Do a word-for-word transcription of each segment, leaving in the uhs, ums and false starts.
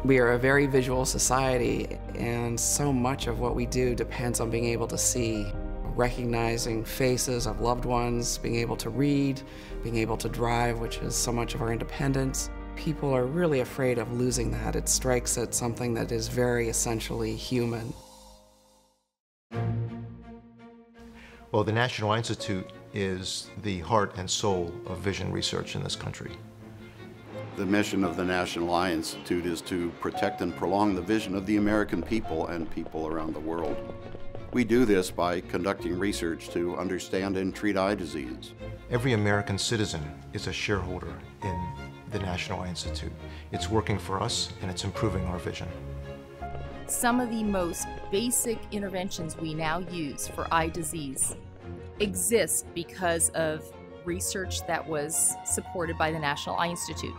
We are a very visual society, and so much of what we do depends on being able to see, recognizing faces of loved ones, being able to read, being able to drive, which is so much of our independence. People are really afraid of losing that. It strikes at something that is very essentially human. Well, the National Eye Institute is the heart and soul of vision research in this country. The mission of the National Eye Institute is to protect and prolong the vision of the American people and people around the world. We do this by conducting research to understand and treat eye disease. Every American citizen is a shareholder in the National Eye Institute. It's working for us and it's improving our vision. Some of the most basic interventions we now use for eye disease exist because of research that was supported by the National Eye Institute.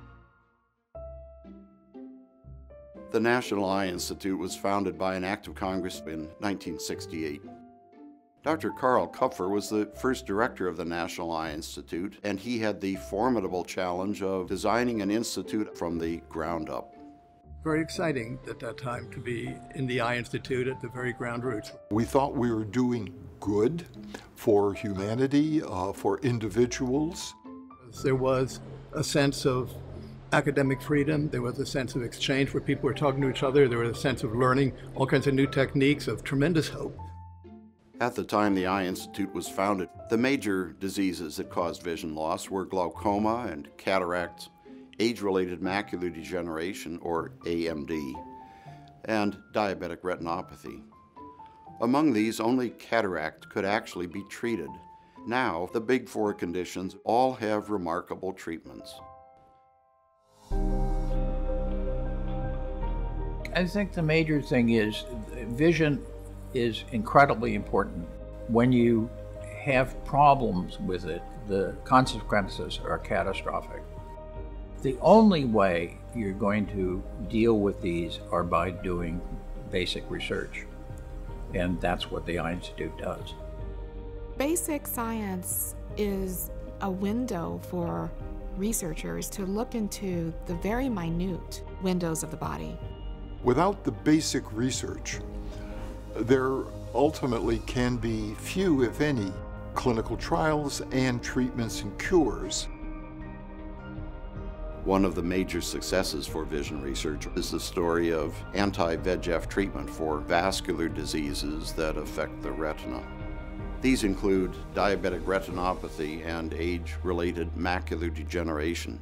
The National Eye Institute was founded by an act of Congress in nineteen sixty-eight. Doctor Carl Kupfer was the first director of the National Eye Institute, and he had the formidable challenge of designing an institute from the ground up. Very exciting at that time to be in the Eye Institute at the very ground roots. We thought we were doing good for humanity, uh, for individuals. There was a sense of academic freedom, there was a sense of exchange where people were talking to each other, there was a sense of learning all kinds of new techniques, of tremendous hope. At the time the Eye Institute was founded, the major diseases that caused vision loss were glaucoma and cataracts, age-related macular degeneration, or A M D, and diabetic retinopathy. Among these, only cataract could actually be treated. Now, the big four conditions all have remarkable treatments. I think the major thing is vision is incredibly important. When you have problems with it, the consequences are catastrophic. The only way you're going to deal with these are by doing basic research, and that's what the Eye Institute does. Basic science is a window for researchers to look into the very minute windows of the body. Without the basic research, there ultimately can be few, if any, clinical trials and treatments and cures. One of the major successes for vision research is the story of anti-V E G F treatment for vascular diseases that affect the retina. These include diabetic retinopathy and age-related macular degeneration.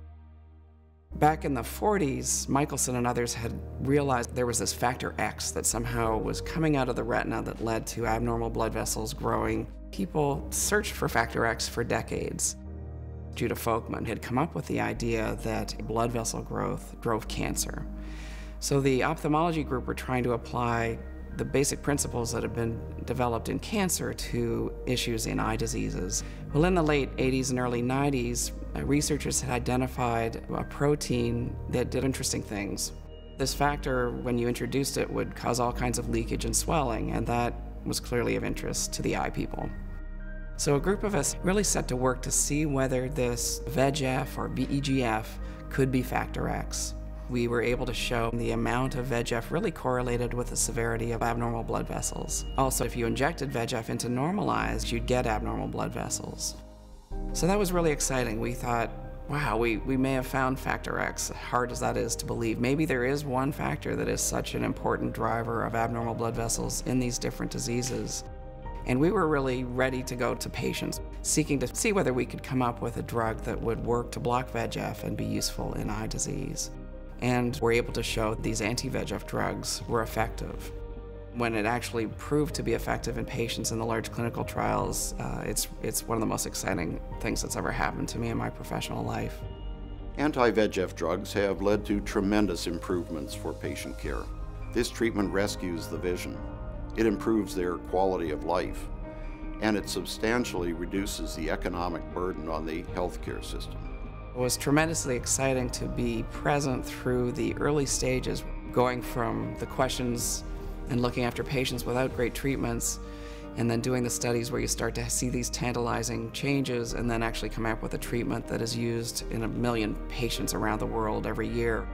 Back in the forties, Michelson and others had realized there was this factor X that somehow was coming out of the retina that led to abnormal blood vessels growing. People searched for factor X for decades. Judah Folkman had come up with the idea that blood vessel growth drove cancer. So the ophthalmology group were trying to apply the basic principles that have been developed in cancer to issues in eye diseases. Well, in the late eighties and early nineties, uh, researchers had identified a protein that did interesting things. This factor, when you introduced it, would cause all kinds of leakage and swelling, and that was clearly of interest to the eye people. So a group of us really set to work to see whether this V E G F or B E G F could be factor X. We were able to show the amount of V E G F really correlated with the severity of abnormal blood vessels. Also, if you injected V E G F into normal eyes, you'd get abnormal blood vessels. So that was really exciting. We thought, wow, we, we may have found factor X, hard as that is to believe. Maybe there is one factor that is such an important driver of abnormal blood vessels in these different diseases. And we were really ready to go to patients, seeking to see whether we could come up with a drug that would work to block V E G F and be useful in eye disease. And we're able to show these anti-V E G F drugs were effective. When it actually proved to be effective in patients in the large clinical trials, uh, it's, it's one of the most exciting things that's ever happened to me in my professional life. Anti-V E G F drugs have led to tremendous improvements for patient care. This treatment rescues the vision. It improves their quality of life, and it substantially reduces the economic burden on the healthcare system. It was tremendously exciting to be present through the early stages, going from the questions and looking after patients without great treatments, and then doing the studies where you start to see these tantalizing changes and then actually come up with a treatment that is used in a million patients around the world every year.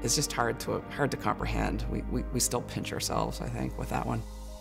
is just hard to, hard to comprehend. We, we, we still pinch ourselves, I think, with that one.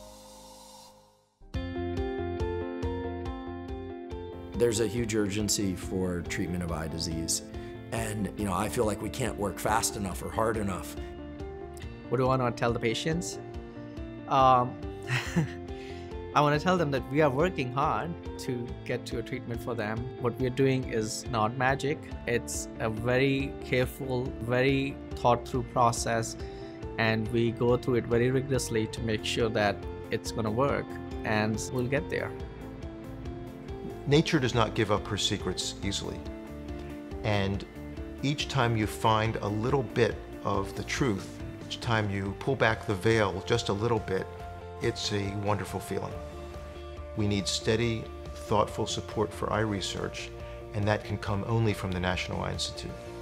There's a huge urgency for treatment of eye disease. And, you know, I feel like we can't work fast enough or hard enough. What do I want to tell the patients? Um, I want to tell them that we are working hard to get to a treatment for them. What we're doing is not magic. It's a very careful, very thought through process, and we go through it very rigorously to make sure that it's going to work, and we'll get there. Nature does not give up her secrets easily. And each time you find a little bit of the truth, each time you pull back the veil just a little bit, it's a wonderful feeling. We need steady, thoughtful support for eye research, and that can come only from the National Eye Institute.